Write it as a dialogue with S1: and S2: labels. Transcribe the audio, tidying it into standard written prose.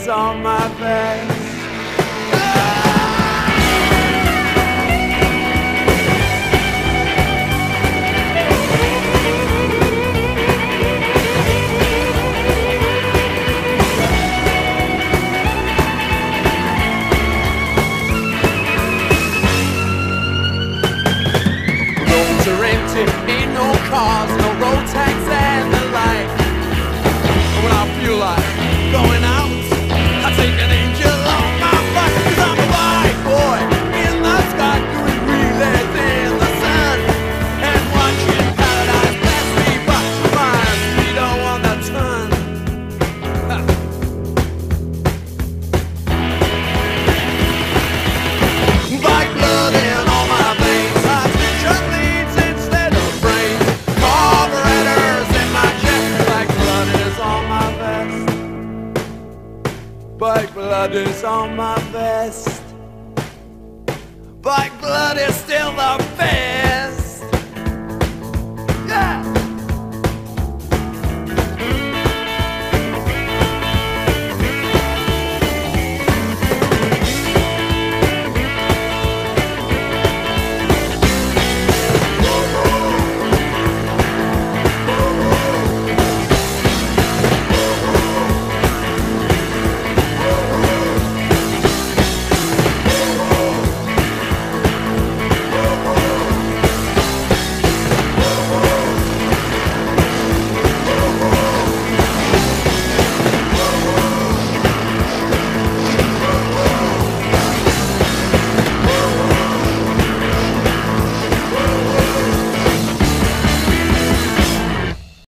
S1: is on my face. Roads are empty, ain't no cars, no road tax and the like. When I feel like going out, I take an angel on my back, 'cause I'm a white boy in the sky doing relays in the sun and watching paradise pass me by. My speedo on the ton. White blood in all my veins, high vision leads instead of brains. Carburetors in my chest, black blood is on my vest. Black blood is on my vest. Black blood is still the